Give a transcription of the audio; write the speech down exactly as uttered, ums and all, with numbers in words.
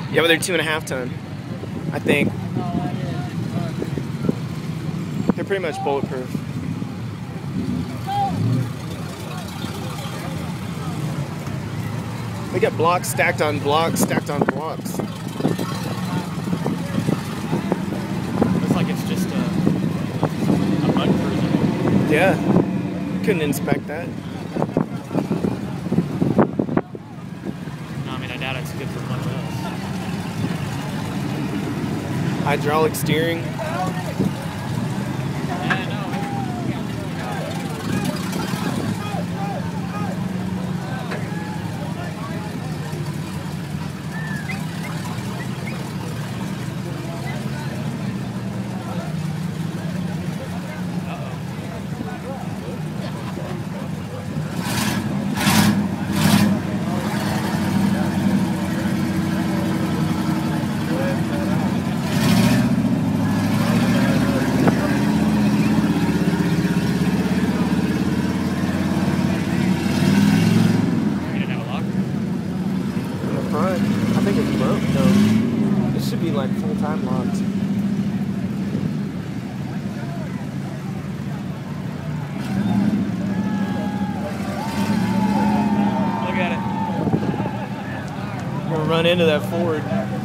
Yeah, but they're two and a half ton, I think. They're pretty much bulletproof. They got blocks stacked on blocks, stacked on blocks. Looks like it's just a, a mud cruiser. Yeah, couldn't inspect that. No, I mean, I doubt it's good for much else. Hydraulic steering. I think it's broke though. It should be like full time locked. Look at it. We're gonna run into that Ford.